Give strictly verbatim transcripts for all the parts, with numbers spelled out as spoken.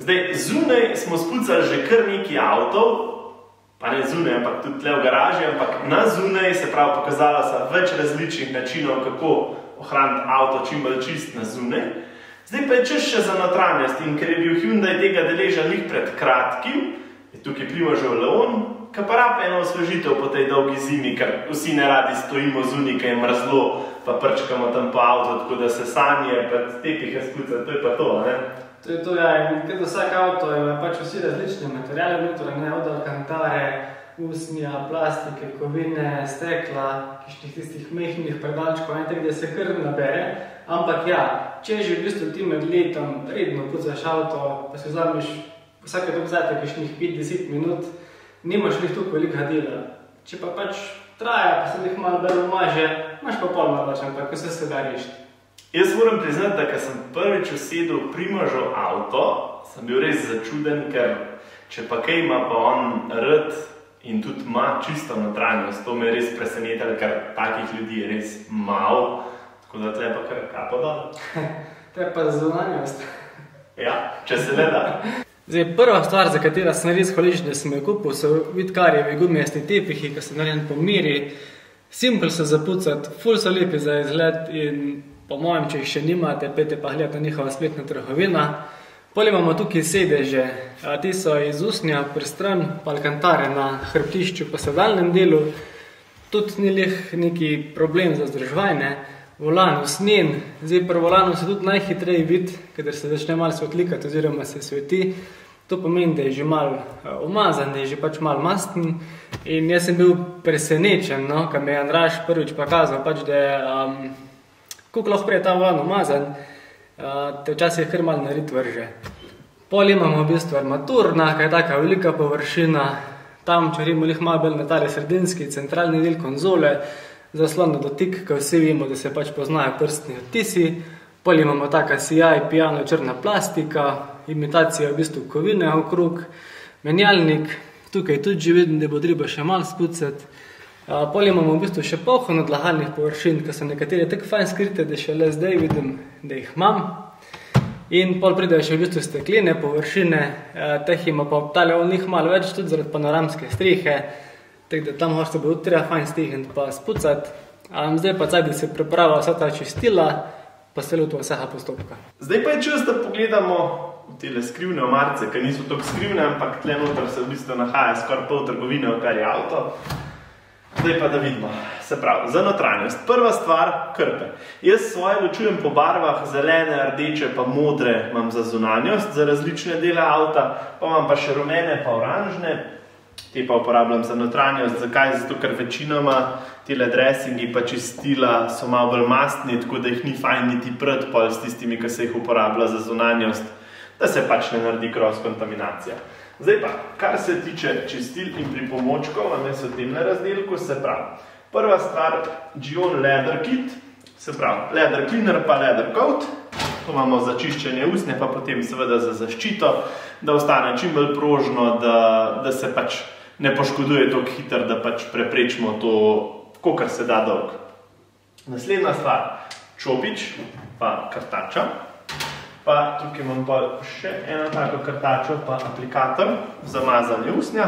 Zdaj, zunaj smo spucali že kar nekaj avtov, pa ne zunaj, ampak tudi tle v garaži, ampak na zunaj se pravi pokazala sa več različnih načinov, kako ohraniti avto čim bolj čist na zunaj. Zdaj pa je čas še za notranjost in ker je bil Hyundai tega deležen lih pred kratkim, je tukaj Primožev leon, ki pa rab eno osvežitev po tej dolgi zimi, ker vsi neradi stojimo zunaj, ki je mrzlo, pa prčkamo tam po avto, tako da se sanje pred tepihe spucati, to je pa to, ne? To je to, ja, in kad vsak avto ima pač vsi različni materiali noter, ne, od alkantare, usnja, plastike, kovine, stekla, kišnih tistih mehnih predalčkov, ne, tako da se kar nabere. Ampak ja, če že v bistvu ti med letom redno pucaš avto, pa si vzameš vsake toliko zate kišnih pet do deset minut, nimaš lih toliko velikega dela. Če pa pač traja, pa se lih malo bolj umaže, imaš pa pol malo, ampak vse se da rešiti. Jaz moram priznati, da ko sem prvič usedel v Primožev avto, sem bil res začuden, ker če pa kaj ima pa on rad in tudi ima čisto notranjost, to me je res presenetilo, ker takih ljudi je res malo, tako da tle pa kar kapo dol. To je pa zunanjost. Ja, če se le da. Zdaj, prva stvar, za katera sem res hvaležen, da sem jo kupil, so Vidkarjevi gumijasti tepihi, ki so narejeni po meri. Simpel so zapucati, ful so lepi za izgled in po mojem, če jih še nimate, pejte pa gledati na njihova spletna trgovina. Pol imamo tukaj sedeže, ti so iz usnja pristran, pa alkantare na hrbtišču po sedalnem delu. Tudi ni lih neki problem za vzdrževanje. Volan usnjen, zdaj pri volanu se tudi najhitreje vidi, kadar se začne malo svetlikati oziroma se sveti. To pomeni, da je že malo umazan, da je že pač malo masten. In jaz sem bil presenečen, no, ko me je Andraž prvič pokazal, pač, da je um, kako lahko prije ta volan umazan, uh, te včasih kar malo narit vrže. Pol imamo v bistvu armaturna, kaj je taka velika površina, tam čorimo lih malo bolj na tale sredinski centralni del konzole, zaslon na dotik, ko vsi vemo, da se pač poznajo prstni odtisi. Pol imamo taka C I pijano črna plastika, imitacija v bistvu kovine okrog, menjalnik, tukaj tudi že vidim, da bo treba še malo spucati. Pol imamo v bistvu še polno odlagalnih površin, ki so nekatere tako fajn skrite, da šele zdaj vidim, da jih imam. In pol pridejo še v bistvu steklene površine, teh ima pa tale v njih malo več, tudi zaradi panoramske strehe, tako da tam se bo treba fajn stihniti pa spucati. Zdaj pa caj, da se pripravlja vsa ta čistila, pa se lotimo vsega postopka. Zdaj pa je čas, da pogledamo v tele skrivne omarice, ki niso toliko skrivne, ampak tle noter se v bistvu nahaja skoraj pol trgovine, kar je avto. Zdaj pa da vidimo. Se pravi, za notranjost. Prva stvar, krpe. Jaz svoje ločujem po barvah, zelene, rdeče pa modre imam za zunanjost, za različne dele avta, pa imam pa še rumene pa oranžne. Te pa uporabljam za notranjost. Zakaj? Zato, ker večinoma tele dressingi pa čistila so malo bolj mastni, tako da jih ni fajn niti pred pol s tistimi, ki se jih uporablja za zunanjost, da se pač ne naredi cross-kontaminacija. Zdaj pa, kar se tiče čistil in pripomočkov, imam v tem razdelku, se pravi, prva stvar, Gionne Leather Kit, se pravi, leather cleaner pa leather coat, to imamo za čiščenje usnja, pa potem seveda za zaščito, da ostane čim bolj prožno, da, da se pač ne poškoduje toliko hitro, da pač preprečimo to, kolikor se da dolg. Naslednja stvar, čopič pa krtača. Pa tukaj imam pa še eno tako krtačo, pa aplikator za mazanje usnja.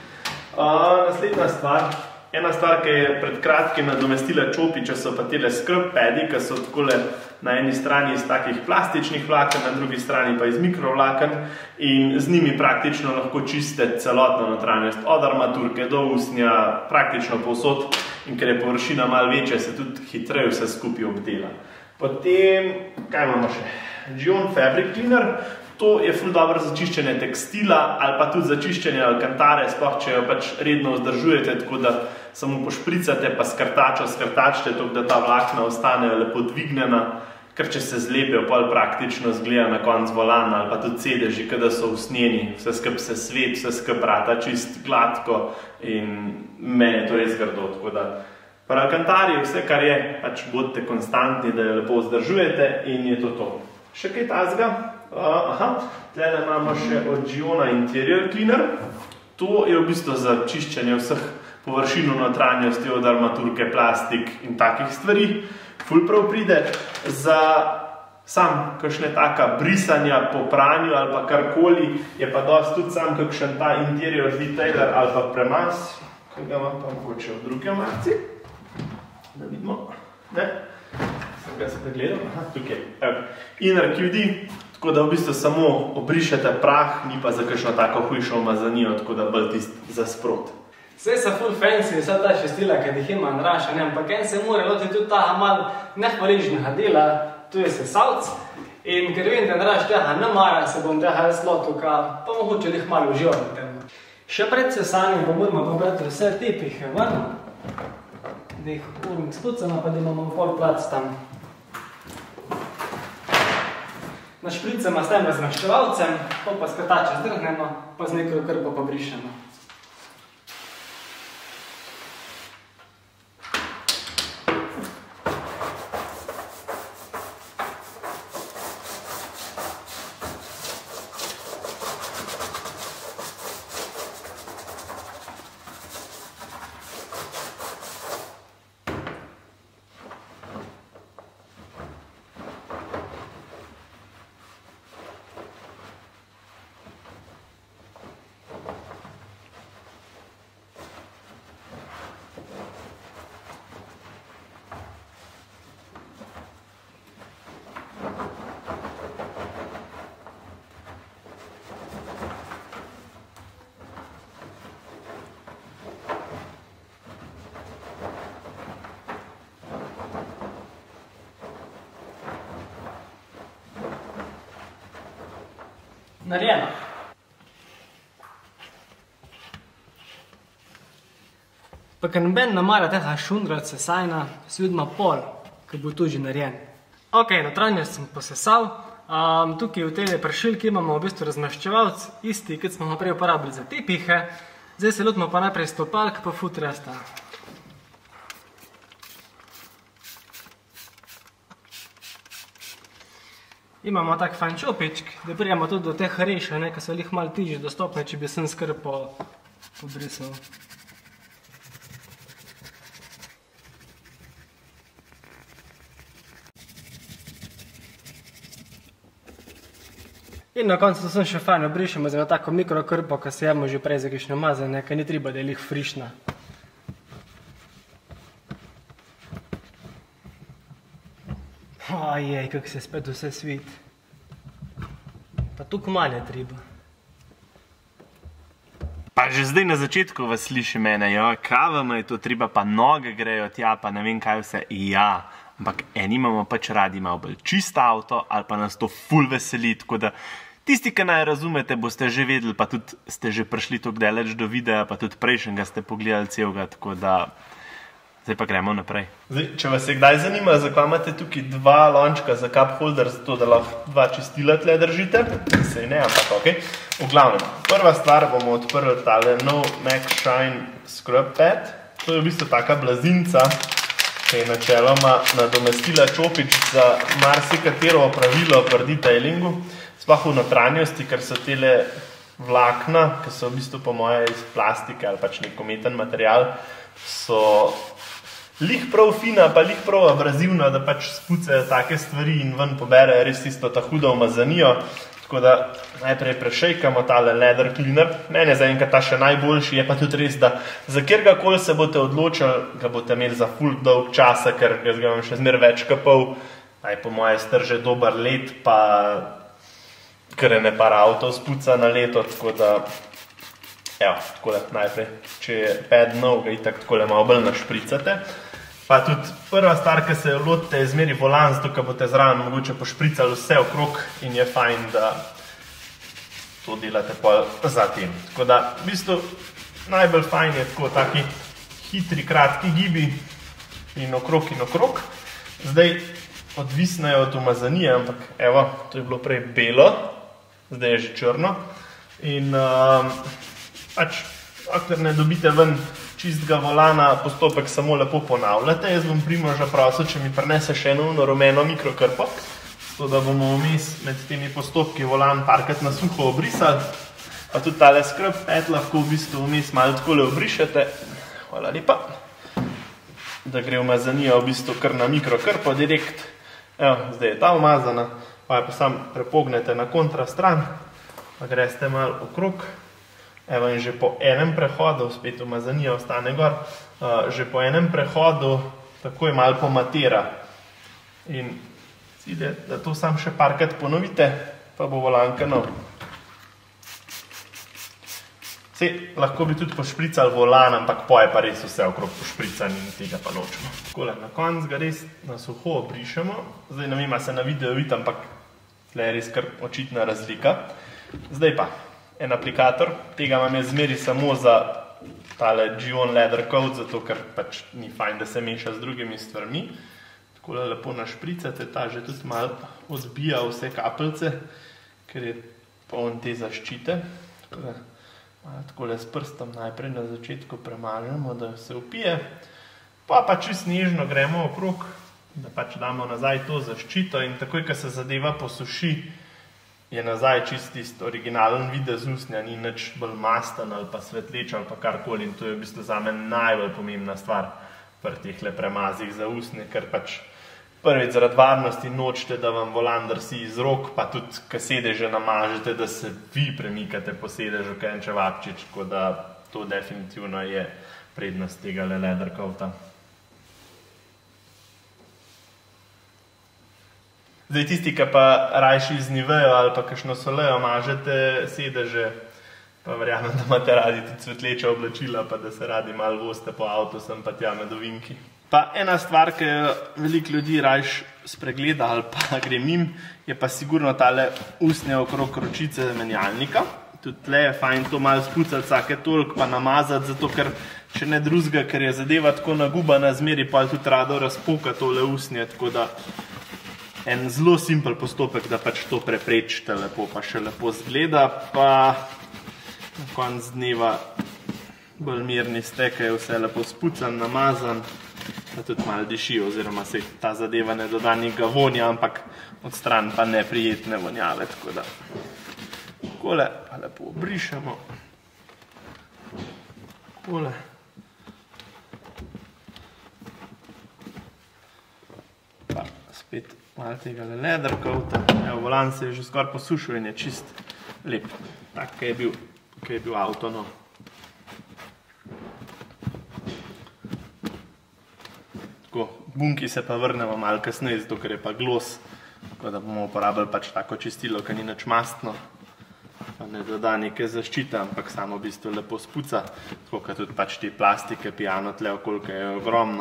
Naslednja stvar, ena stvar, ki je pred kratkim nadomestila čopiča, so pa tele scrub padi, ki so takole na eni strani iz takih plastičnih vlaken, na drugi strani pa iz mikrovlaken in z njimi praktično lahko čiste celotno notranjost, od armaturke do usnja, praktično povsod, in ker je površina malo večja, se tudi hitreje vse skupaj obdela. Potem, kaj imamo še? Gionne Fabric Cleaner, to je ful dobro za čiščenje tekstila ali pa tudi za čiščenje alkantare, sploh če jo pač redno vzdržujete, tako da samo pošpricate pa skrtačo skrtačite, tako da ta vlakna ostane lepo dvignjena, ker če se zlepijo, pol praktično zgleda na konc volana ali pa tudi sedeži, kada so usnjeni, vse skup se svet, vse skup rata čist gladko in meni je to res grdo, tako da pri alkantari vse, kar je, pač bodite konstantni, da jo lepo vzdržujete in je to to. Še kaj tazga? Aha, tlele imamo še od Gionne Interior Cleaner. To je v bistvu za čiščenje vseh površin v notranjosti, od armaturke, plastik in takih stvari. Ful prav pride. Za sam kakšne taka brisanja po pranju ali pa karkoli, je pa dosti tudi sam kakšen ta interior detailer ali pa premaz, ki ga imam pa mogoče v drugi omarici, da vidimo, ne, sem ga se pregledal, aha, tukaj, evo, Inner Q D, tako da v bistvu samo obrišete prah, ni pa za kakšno tako hujšo umazanijo, tako da bolj tist za sprot. Vse so full fancy, vsa ta šestila, kad jih ima naraša, ne, ampak en se mora loti tudi ta malo nehvaližnega dela, tu je sesalc, in ker vem, da naraš tega ne mara, se bom tega jaz lotil, pa mogoče jih malo uživam v tem. Še pred sesanjem pa moramo pobrati vse tepihe ven, da jih urnik spucamo, pa da imamo pol plac tam. Našpricamo s tem razmaščevalcem, pa pa skrtače zdrhnemo, pa z neko krpo pa brišemo. Narejeno. Pa ker noben ne mara tega šundrati sesajna, si vidimo pol, ki bo tu že narejen. Ok, notranjost sem posesal. Um, tukaj v tej pršilki imamo v bistvu razmaščevalc, isti, kot smo ga prej uporabili za tepihe. Zdaj se lotimo pa najprej stopalk pa footresta. Imamo tak fajn čopičk, da prijemo tudi do teh reša, ki so lih malo tižje dostopne, če bi sem skrpo pobrisal. In na koncu to sem še fajn obrišemo za tako mikrokrpo, ki se jemo že prej za kakšne mazane, ki ni treba, da je lih frišna. Ojej, kako se spet vse svit. Pa tukaj malo je treba. Pa že zdaj na začetku vas sliši mene, jo, kaj vam je to treba, pa noge grejo tja, pa ne vem kaj vse. Ja, ampak eni imamo pač radi malo bolj čist avto, ali pa nas to ful veseli, tako da tisti, ki naj razumete, boste že vedeli, pa tudi ste že prišli tako daleč do videa, pa tudi prejšnjega ste pogledali celega, tako da zdaj pa gremo naprej. Zdaj, če vas je kdaj zanima, zakaj imate tukaj dva lončka za cup holder, zato da lahko dva čistila tle držite, sej ne, ampak ok. V glavnem, prva stvar bomo odprli tale nov Max Shine Scrub Pad. To je v bistvu taka blazinca, ki je načeloma nadomestila čopič za marsikatero opravilo pri detailingu, sploh v notranjosti, ker so tele vlakna, ki so v bistvu po moje iz plastike ali pač nek umeten material, so lih prav fina, pa lih prav abrazivna, da pač spucajo take stvari in ven poberejo res tisto ta hudo umazanijo. Tako da najprej prešejkamo tale leather cleaner. Mene zaenkrat ta še najboljši, je pa tudi res, da za kjerkoli se boste odločili, ga boste imeli za ful dolg časa, ker jaz ga imam še zmer več kapov. Naj po moje strže dober let, pa kar je ne par avtov spuca na leto, tako da evo, takole najprej, če je pad nov, ga itak takole malo bolj našpricate. Pa tudi prva stvar, ki se jo lotite, je zmeri volan, zato ko boste zraven mogoče pošpricali vse okrog in je fajn, da to delate pol za tem. Tako da, v bistvu, najbolj fajn je tako taki hitri, kratki gibi in okrog in okrog. Zdaj, odvisno je od umazanije, ampak evo, to je bilo prej belo, zdaj je že črno. In um, pač, dokler ne dobite ven čistega volana, postopek samo lepo ponavljate. Jaz bom Primoža prosil, če mi prinese še eno rumeno mikrokrpo, zato da bomo vmes med temi postopki volan parkrat na suho obrisali. Pa tudi tale scrub pad lahko v bistvu vmes malo takole obrišete. Hvala lepa. Da gre umazanija v bistvu kar na mikrokrpo direkt. Evo, zdaj je ta umazana, pa je pa sam prepognete na kontra stran, pa greste malo okrog. Evo, in že po enem prehodu, spet umazanija ostane gor, uh, že po enem prehodu takoj malo pomatira. In cilj je, da to sam še parkrat ponovite, pa bo volanka nov. Sej, lahko bi tudi pošpricali volan, ampak poje pa res vse okrog pošprican in tega pa ločimo. Takole, na konc ga res na suho obrišemo. Zdaj ne vem, a se na videu vidi, ampak tle je res kar očitna razlika. Zdaj pa, en aplikator, tega imam jaz zmeri samo za tale Gyeon Leather Coat, zato ker pač ni fajn, da se meša z drugimi stvarmi. Takole lepo našpricate, ta že tudi malo odbija vse kapljice, ker je poln te zaščite. Takole, takole s prstom najprej na začetku premažemo, da se upije, pa pa čist nežno gremo okrog, da pač damo nazaj to zaščito in takoj, ko se zadeva posuši, je nazaj čist tisti originalen videz usnja, ni nič bolj masten ali pa svetleč ali pa karkoli in to je v bistvu zame najbolj pomembna stvar pri tehle premazih za usnje, ker pač prvič zaradi varnosti nočete, da vam volan drsi iz rok, pa tudi, ko sedeže namažete, da se vi premikate po sedežu, kaj en čevapčič, tako da to definitivno je prednost tega leather coata. Zdaj tisti, ki pa rajši z nivejo ali pa kakšno solejo mažete sedeže, pa verjamem, da imate radi tudi svetleča oblačila, pa da se radi malo voste po avtu, sem pa tja med ovinki. Pa ena stvar, ki jo veliko ljudi rajš spregleda ali pa gre mim, je pa sigurno tale usnje okrog ročice menjalnika. Tudi tle je fajn to malo spucati vsake toliko pa namazati, zato ker če ne drugega, ker je zadeva tako nagubana zmeri, pa je tudi rado razpoka tole usnje, tako da en zelo simpel postopek, da pač to preprečite lepo, pa še lepo zgleda, pa na konc dneva bolj mirni ste, ker je vse lepo spucan, namazan, pa tudi malo diši, oziroma se ta zadeva ne doda nekega vonja, ampak odstran pa neprijetne vonjave, tako da takole pa lepo obrišemo, takole, pa spet malo tega leather coata, evo, volan se je že skoraj posušil in je čist lep, tak, kaj je bil, kaj je bil avto, no. Bunki se pa vrnemo malo kasneje, zato ker je pa glos, tako da bomo uporabili pač tako čistilo, ki ni nič mastno, pa ne doda neke zaščite, ampak samo v bistvu lepo spuca, tako kot tudi pač te plastike, pijano tle okolke je ogromno,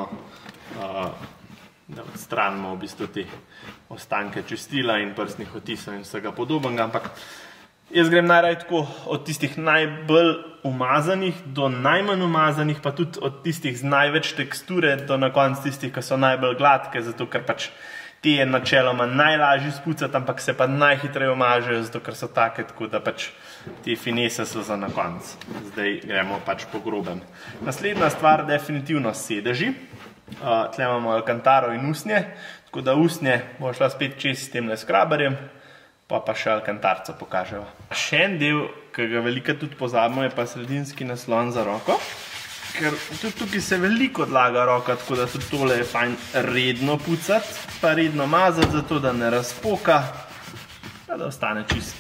da odstranimo v bistvu te ostanke čistila in prstnih otisov in vsega podobnega, ampak jaz grem najraje tako od tistih najbolj umazanih do najmanj umazanih, pa tudi od tistih z največ teksture do na konc tistih, ki so najbolj gladke, zato ker pač te je načeloma najlažji spucati, ampak se pa najhitreje umažejo, zato ker so take, tako da pač te finese so za na konc. Zdaj gremo pač po grobem. Naslednja stvar, definitivno sedeži. Tle imamo alcantaro in usnje, tako da usnje bo šla spet čez s temle skraberjem, pa pa še alcantarco pokaževa. Še en del, ki ga velika tudi pozabimo, je pa sredinski naslon za roko, ker tudi tukaj se veliko odlaga roka, tako da tudi tole je fajn redno pucati, pa redno mazati, zato da ne razpoka, pa da ostane čist.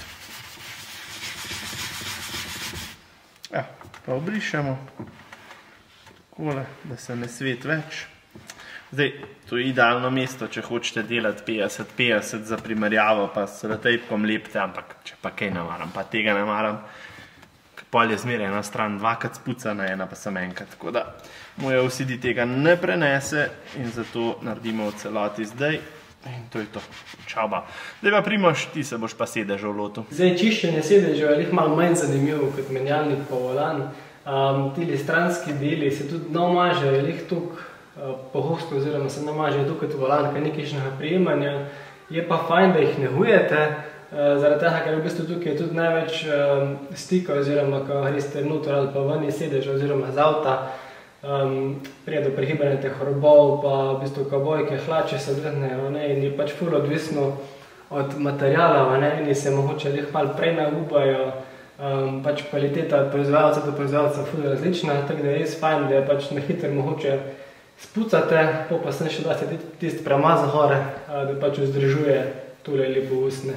Ja, pa obrišemo, takole, da se ne svet več. Zdaj, to je idealno mesto, če hočete delati petdeset petdeset za primerjavo, pa s selotejpkom lepte, ampak če pa kaj ne maram, pa tega ne maram, pol je zmeraj ena stran dvakrat spucana, ena pa sem enkrat, tako da moj O C D tega ne prenese in zato naredimo v celoti zdaj in to je to. Čau ba. Zdaj pa Primož, ti se boš pa sedežev lotil. Zdaj, čiščenje sedežev je lih malo manj zanimivo kot menjalnik pa volan. Um, tili stranski deli se tudi namažejo, je lih tuk pogosto oziroma se namažejo tukaj v volan, kaj nekajšnjega prijemanja. Je pa fajn, da jih negujete, zaradi tega, ker v bistvu tukaj je tudi največ stika oziroma, ko greste noter ali pa ven iz sedeža oziroma z avta, prije do prehibanja teh robov, pa v bistvu kavbojke, hlače se vrtnejo in je pač ful odvisno od materijala, in se mogoče lih malo prej nagubajo, pač kvaliteta od proizvajalca do proizvajalca ful različna, tako da je res fajn, da je pač na hitro mogoče spucate, pa pa se še date tisti premaz gore, da pač vzdržuje tole lepo usne.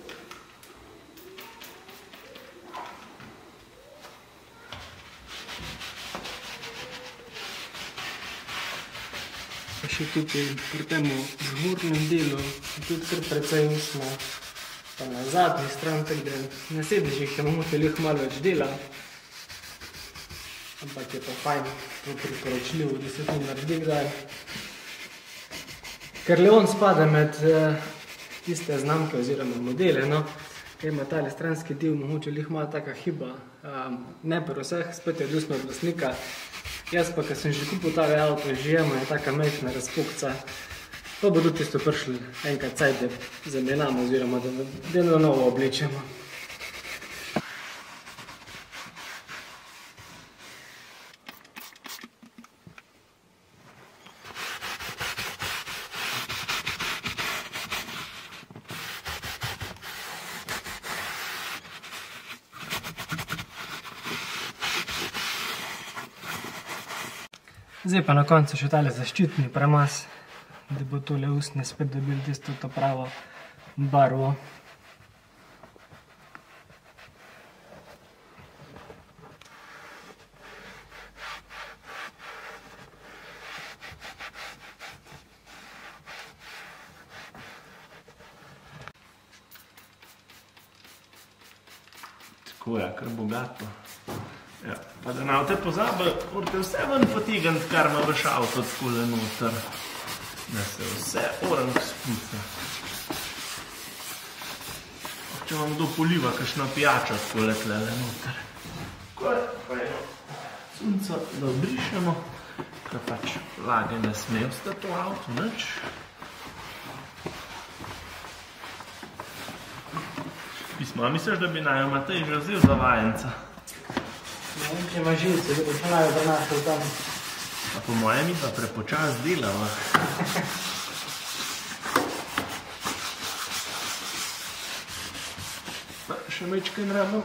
Pa še tukaj pri temu zgornjem delu tudi kar precej usna. Pa na zadnji stran, tako da na sedežih je mogoče lih malo več dela. Ampak je pa fajn, to priporočljivo, da se to naredi kdaj. Ker Leon spada med tiste znamke oziroma modele, no, ker ima tale stranski del mogoče lih malo taka hiba. Ne pri vseh, spet je odvisno od lastnika. Jaz pa, ker sem že kupil tale avto, že jema je taka majhna razpokca. Pa bodo tisto prišli enkrat cajt, da zamenjamo oziroma da na novo oblečemo. Zdaj pa na koncu še tale zaščitni premaz, da bo tole usne spet dobili tisto to pravo barvo. Tako je, kar bogato. Ja, pa da ne boste pozabili, morate vse ven potegniti, kar ima vaš avto takole noter. Da se vse orang spuca. Če vam kdo poliva kakšna pijača takole tlele noter. Tako je, pa eno sunco da obrišemo, ker pač vlage ne sme ostati v avtu, nič. Pismo, a misliš, da bi naj Matej že vzel za vajenca? Ne vem, če ima živce, da bo še naj prenašal tam. A po mojem mi pa prepočas delava. Pa še mečkaj rabimo.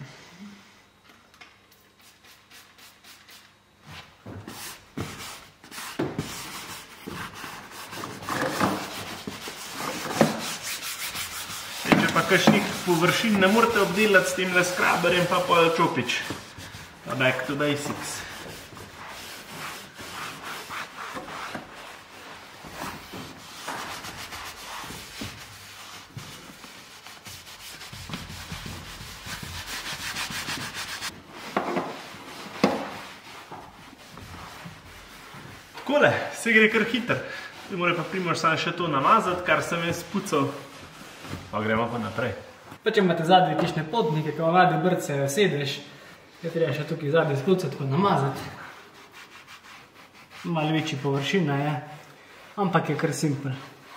Če pa kakšnih površin ne morate obdelati s temle skraberjem, pa pol čopič. Pa back to basics. Takole, se gre kar hiter. Zdaj mora pa Primož samo še to namazati, kar sem jaz spucal. Pa gremo pa naprej. Pa če imate zadnje kakšne potnike, ko vam radi brce sedež, je treba še tukaj zadnje spucati, tako namazati. Malo večji površina je, ampak je kar simpel.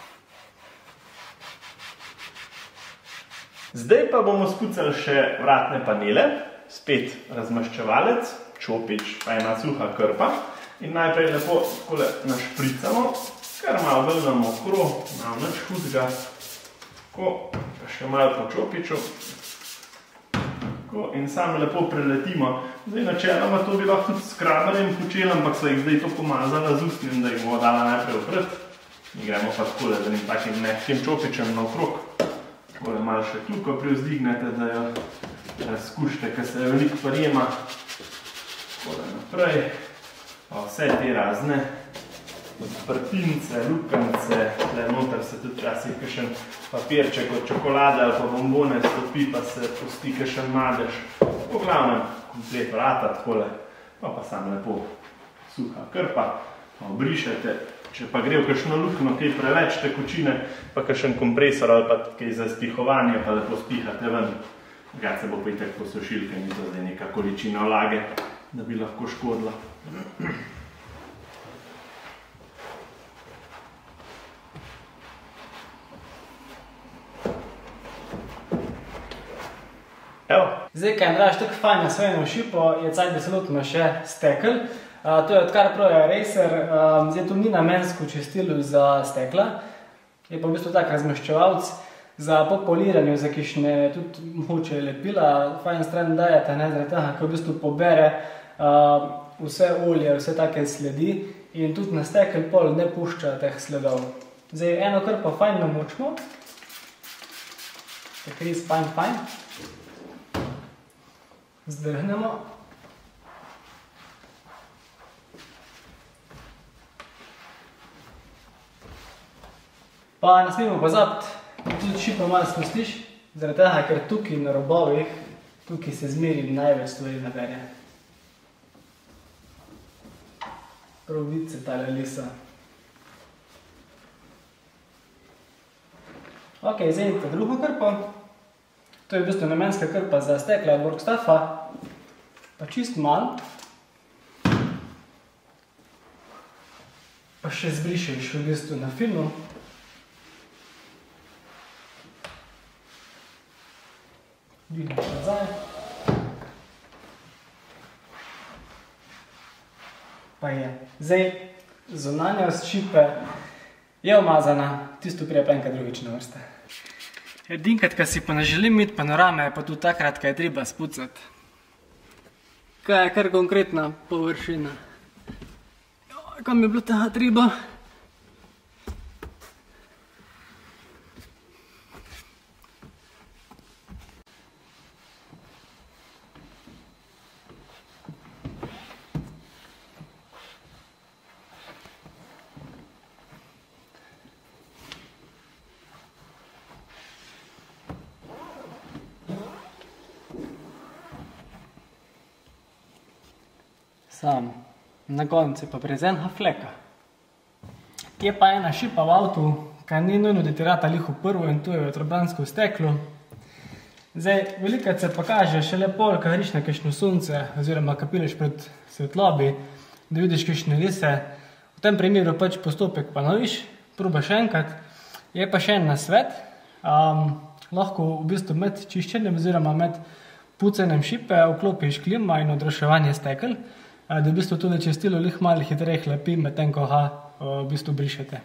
Zdaj pa bomo spucali še vratne panele, spet razmaščevalec, čopič, pa ena suha krpa. In najprej lepo takole našpricamo, kar malo vrnemo okrog, malo nič hudega. Tako, pa še malo po čopiču. Tako, in samo lepo preletimo. Zdaj načeloma to bi lahko tudi s skraberjem počeli, ampak so jih zdaj to pomazala z ustnim, da jih bomo dala najprej opret. In gremo pa takole, z enim takim mehkim čopičem naokrog. Takole malo še kljuko privzdignete, da jo razkušite, ker se je veliko prijema. Takole naprej. Pa vse te razne odprtince, lukance, tle noter se tudi včasih kakšen papirček od čokolade ali pa bombone stopi, pa se pusti kakšen madež. Po glavnem, komplet vrata takole, pa pa samo lepo suha krpa, pa obrišete. Če pa gre v kakšno lukno, kaj preveč tekočine, pa kakšen kompresor ali pa kaj za spihovanje, pa lepo spihate ven. Drugače se bo pa itak posušilke, ni to zdaj neka količina vlage, da bi lahko škodila. Evo. Zdaj, kaj Andraž tako fajn na svojeno šipo, je cajt, da se lotimo še stekel. To je od CarProja Racer, zdaj to ni namensko čistilo za stekla, je pa v bistvu tak razmaščevalc za popoliranje, za kišne tudi mogoče lepila, fajn stran dajete, ne, zaradi tega, ko v bistvu pobere vse olje, vse take sledi in tudi na stekel pol ne pušča teh sledov. Zdaj, eno krpo fajn namočimo, tako res fajn, fajn. Zdrhnemo. Pa ne smemo pozabiti, tudi šipo malo spustiš, zaradi tega, ker tukaj na robovih, tukaj se zmeri največ stvari nabere. Prav vidi se tale lisa. Ok, zdaj ta drugo krpo. To je v bistvu namenska krpa za stekla od Workstaffa. Pa čist malo. Pa še zbrišeš v bistvu na filmu. Dvigneš nazaj. Pa je. Zdaj, zunanjost šipe je umazana, tisto prije pa enkrat drugič na vrste. Edinkrat, ko si pa ne želim imeti panorame, pa tudi takrat, ko je treba spucati. Kaj je kar konkretna površina. Kam je bilo tega treba? Sam, na koncu pa prezenha fleka. Je pa ena šipa v avtu, kaj ni nujno, da ti rata liho prvo in tu je vetrobransko steklo. Zdaj, velikrat se pa kaže šele pol, ko griš na kakšno sunce, oziroma ko pileš pred svetlobi, da vidiš kakšne lise. V tem primeru pač postopek ponoviš, probaš enkrat. Je pa še en nasvet, um, lahko v bistvu med čiščenjem oziroma med pucanjem šipe vklopiš klima in odraševanje stekel, da v bistvu tudi čistilo lih malo hitreje hlapi, medtem ko ga v bistvu brišete.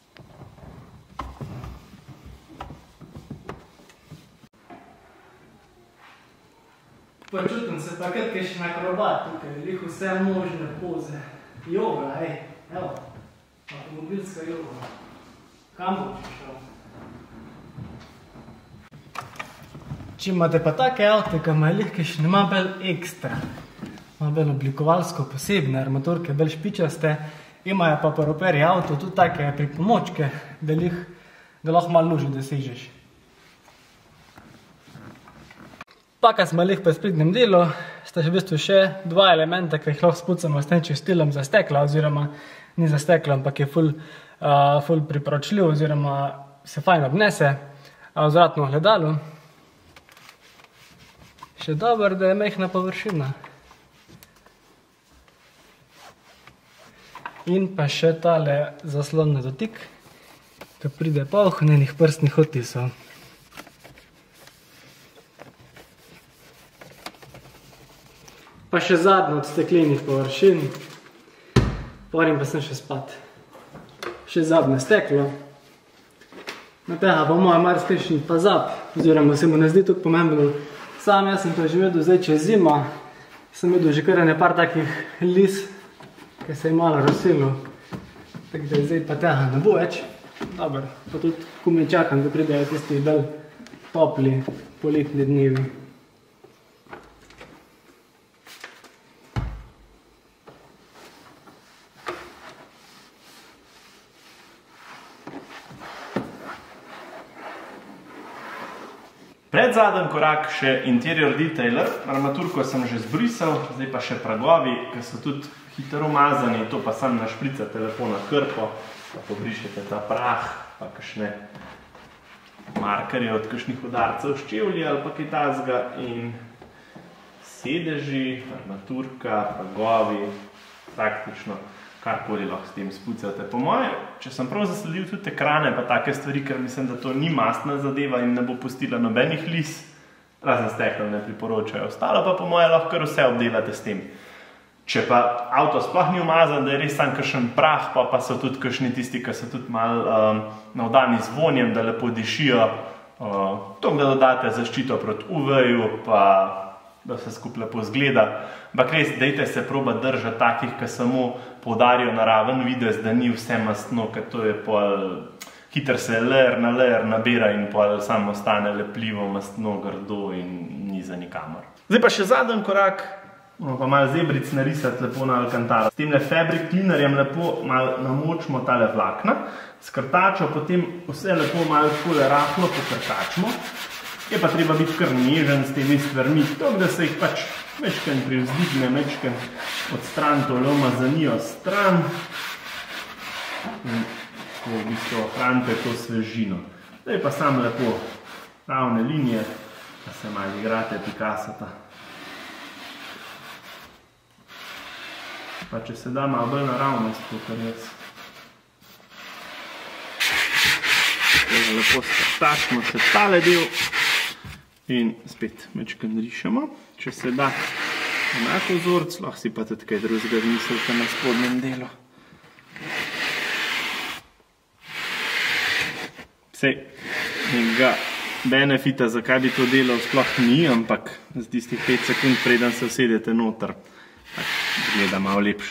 Počutim se pa kot kakšen akrobat tukaj, lih vse možne poze. Joga, ej, evo, avtomobilska joga. Kam boš šel? Če imate pa take avte, ki ima lih kakšne malo bolj ekstra, malo bolj oblikovalsko posebne armaturke, bolj špičaste, imajo pa paroperi avto tudi take pripomočke, da lih ga lahko malo luži dosežeš. Pa, ko smo lih pa v sprednjem delu, sta še v bistvu še dva elementa, ki jih lahko spucamo s tem čistilom za stekla, oziroma ni za stekla, ampak je ful, uh, ful priporočljiv, oziroma se fajn obnese uh, vzvratno ogledalo. Še dobro, da je mehna površina. In pa še tale zaslon na dotik, ki pride polh njenih prstnih odtisov. Pa še zadnjo od steklenih površin, porim pa sem še spat. Še zadnje steklo. Na tega pa moj marsikajšnji pozab, oziroma se mu ne zdi tako pomembno. Sam jaz sem to že vedel zdaj čez zima, sem vedel že kar nekaj takih lis, ki se je malo razselil, tako da zdaj pa tega ne bo več. Dobar, pa tudi komaj čakam, da pridejo tisti bolj topli poletni dnevi. Predzadnji korak še interior detailer, armaturko sem že zbrisal, zdaj pa še pragovi, ki so tudi hitro umazani, to pa sam našprica telefona krpo, pa pobrišete ta prah, pa kakšne markerje od kakšnih udarcev s čevlji ali pa kaj takega in sedeži, armaturka, pragovi, praktično karkoli lahko s tem spucate. Po moje, če sem prav zasledil tudi ekrane pa take stvari, ker mislim, da to ni mastna zadeva in ne bo pustila nobenih lis, razen stekla ne priporočajo. Ostalo pa po moje lahko kar vse obdelate s tem. Če pa avto sploh ni umazan, da je res sam kakšen prah, pa pa so tudi kakšni tisti, ki so tudi malo um, navdani z vonjem, da lepo dišijo. Uh, to, da dodate zaščito proti U V-ju, pa da vse skupaj lepo zgleda. Ampak res, dajte se proba držati takih, ki samo poudarijo naraven videz, da ni vse mastno, ker to je pol hitro se layer na layer nabira in pol samo ostane lepljivo, mastno, grdo in ni za nikamor. Zdaj pa še zadnji korak, pa malo zebric narisati lepo na alkantara. S temle fabric cleanerjem lepo malo namočimo tale vlakna, s krtačo potem vse lepo malo takole rahlo pokrtačimo. Je pa treba biti kar nežen s temi stvarmi, tako da se jih pač mečken privzdigne, mečken odstran tole umazanijo stran in tako v bistvu ohranite to svežino. Zdaj pa samo lepo ravne linije, da se malo igrate Picassota. Pa če se da malo bolj naravnost, kakor jaz. Lepo skrtačimo se tale del. In spet mečken rišemo, če se da enako vzorc, lahko si pa tudi kaj drugega mislite na spodnjem delu. Sej, nekega benefita, zakaj bi to delal, sploh ni, ampak z tistih pet sekund, preden se usedete noter, gleda malo lepše.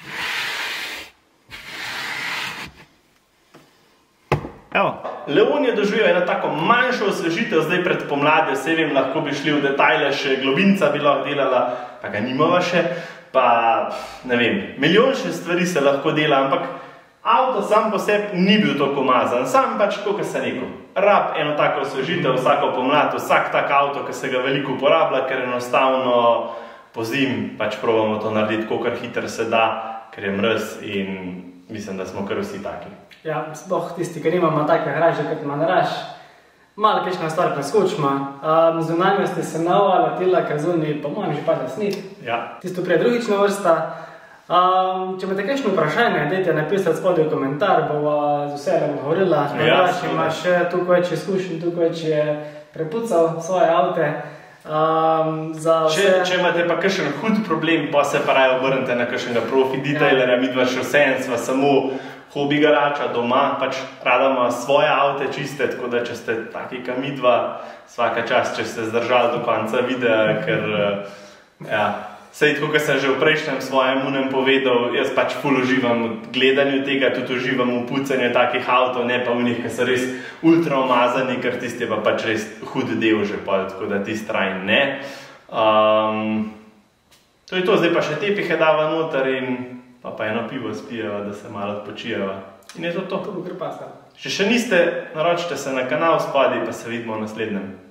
Evo, Leon je doživel eno tako manjšo osvežitev, zdaj pred pomladjo, saj vem, lahko bi šli v detajle, še globinca bi lahko delala, pa ga nimava še, pa ne vem, milijon še stvari se lahko dela, ampak avto sam po sebi ni bil toliko umazan, sam pač, kot sem rekel, rab eno tako osvežitev vsako pomlad, vsak tak avto, ki se ga veliko uporablja, ker enostavno po zim pač probamo to narediti, kolikor hitro se da, ker je mraz in mislim, da smo kar vsi taki. Ja, sploh tisti, ki nimamo take hraže, kot ima naraž. Malo kakšna stvar preskočimo. Um, zunanjosti se nova letela, ker zunaj, po mojem, že pada sneg. Ja. Tisto prej drugična vrsta. Um, če imate kakšno vprašanje, dajte napisati spodaj v komentar, bova z vselem odgovorila. Naraž ima še tukaj več izkušenj, tukaj več je prepucal svoje avte. Um, za vse... če, če imate pa kakšen hud problem, pa se pa raje obrnite na kakšnega profi detailerja, ja. Midva še vseeno sva samo hobi garača doma, pač radamo svoje avte čiste, tako da če ste taki ka midva, svaka čast, če ste zdržali do konca videa, ker ja, sej tako, kot sem že v prejšnjem svojem unem povedal, jaz pač ful uživam v gledanju tega, tudi uživam v pucanju takih avtov, ne pa v njih, ki so res ultra umazani, ker tisti je pa pač res hud del že pol, tako da tisti trajn ne. Um, to je to, zdaj pa še tepihe dava noter in pa pa eno pivo spijeva, da se malo odpočijeva. In je to to. To bo kar pasta. Če še niste, naročite se na kanal spodaj, pa se vidimo v naslednjem.